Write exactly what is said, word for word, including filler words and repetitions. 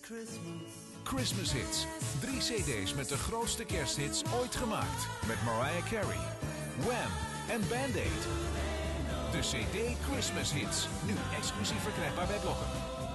Christmas Hits. Drie cd's met de grootste kersthits ooit gemaakt. Met Mariah Carey, Wham en Band-Aid. De cd Christmas Hits. Nu exclusief verkrijgbaar bij Blokken.